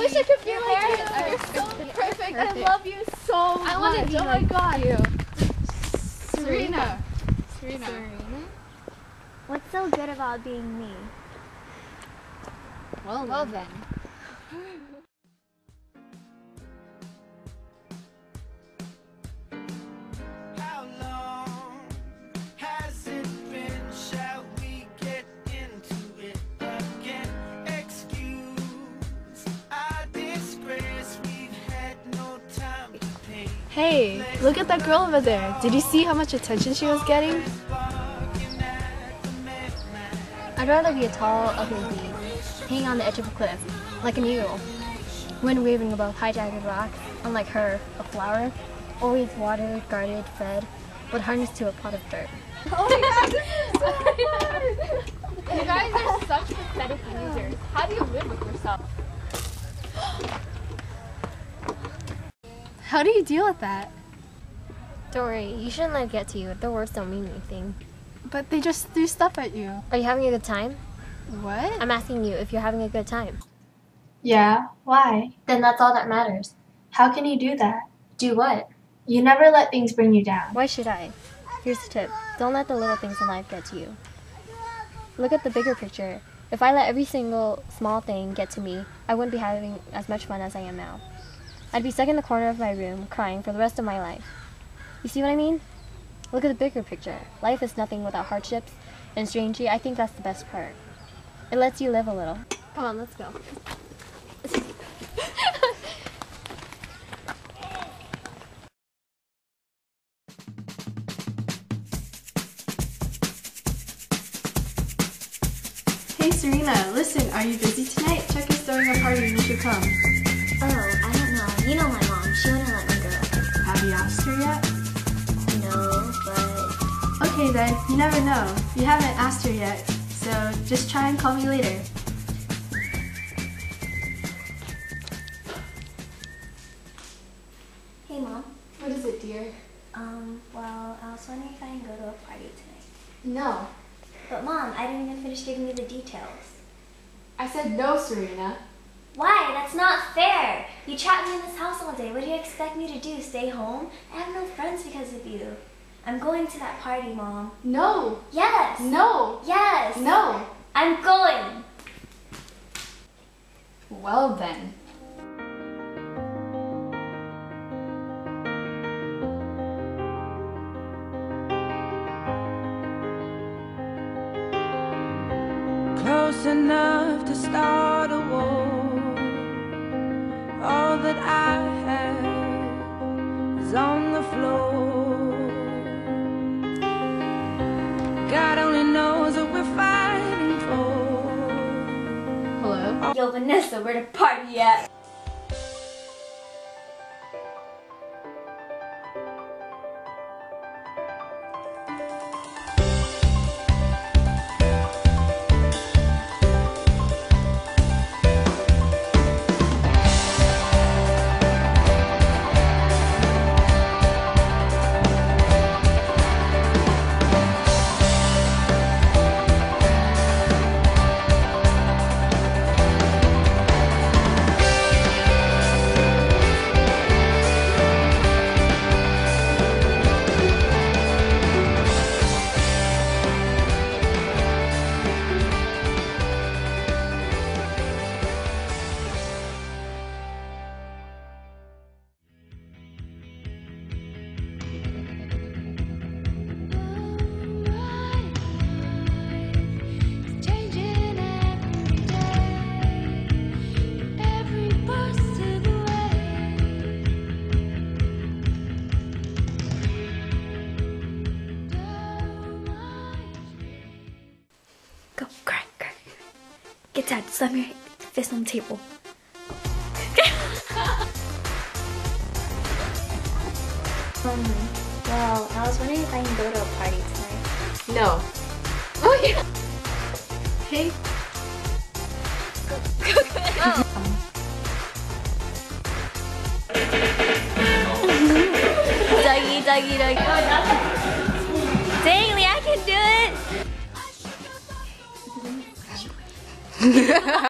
wish I could be like you. You're so perfect. I love you so much. I want to be like you. Serena. What's so good about being me? Well then. How long has it been? Shall we get into it again? Excuse our disgrace. We've had no time to pay. Hey, look at that girl over there. Did you see how much attention she was getting? I'd rather be a tall, ugly bee, hanging on the edge of a cliff, like an eagle, wind waving above high-jagged rocks, unlike her, a flower, always watered, guarded, fed, but harnessed to a pot of dirt. Oh my god! You guys are such pathetic losers. How do you live with yourself? How do you deal with that? Don't worry, you shouldn't let it get to you. Their words don't mean anything. But they just threw stuff at you. Are you having a good time? What? I'm asking you if you're having a good time. Yeah, why? Then that's all that matters. How can you do that? Do what? You never let things bring you down. Why should I? Here's the tip. Don't let the little things in life get to you. Look at the bigger picture. If I let every single small thing get to me, I wouldn't be having as much fun as I am now. I'd be stuck in the corner of my room, crying for the rest of my life. You see what I mean? Look at the bigger picture. Life is nothing without hardships, and strangely, I think that's the best part. It lets you live a little. Come on, let's go. Hey Serena, listen, are you busy tonight? Chuck is throwing a party and you should come. Oh, I don't know. You know my mom. She wouldn't let me go. Have you asked her yet? No, but... Okay then, you never know. You haven't asked her yet, so just try and call me later. Hey, Mom. What is it, dear? Well, I was wondering if I can go to a party tonight. No. But Mom, I didn't even finish giving you the details. I said no, Serena. Why? That's not fair! You trapped me in this house all day. What do you expect me to do? Stay home? I have no friends because of you. I'm going to that party, Mom. No. Yes! No. Yes! No. I'm going! Well then. Close enough to start a war. All that I have is on the floor. God only knows what we're fighting for. Hello? Yo, Vanessa, where the party at? Go, cry. Get Dad, slam your fist on the table. Well, I was wondering if I can go to a party tonight. No. Oh yeah. Hey. Dougie. Dang, Lee, I can do it!